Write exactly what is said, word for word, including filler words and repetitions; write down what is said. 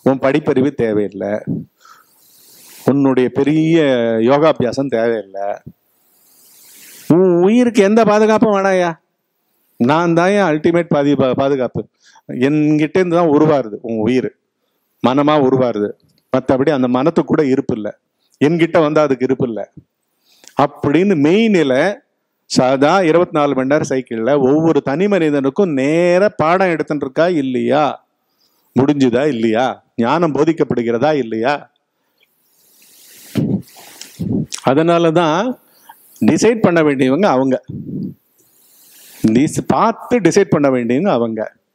உன் படிப்பறிவு தேவையில்லை, உன்னுடைய பெரிய யோகாபியாசம் தேவையில்லை, உன் உயிருக்கு எந்த பாதுகாப்பும் வேணாயா. நான் தான் என் அல்டிமேட் பாதி பாதுகாப்பு. என்கிட்ட இருந்து தான் உருவாருது உன் உயிர், மனமா உருவாருது. மற்றபடி அந்த மனத்துக்கு கூட இருப்பு இல்லை, என்கிட்ட வந்து அதுக்கு இருப்பு இல்லை அப்படின்னு மெய்நிலை சாதா இருபத்தி நாலு மணி நேரம் சைக்கிள்ல ஒவ்வொரு தனி மனிதனுக்கும் நேர பாடம் எடுத்துட்டு இருக்கா இல்லையா? முடிஞ்சுதா இல்லையா? ஞானம் போதிக்கப்படுகிறதா இல்லையா? அதனாலதான் டிசைட் பண்ண வேண்டியவங்க அவங்க, பார்த்து டிசைட் பண்ண வேண்டியவங்க அவங்க.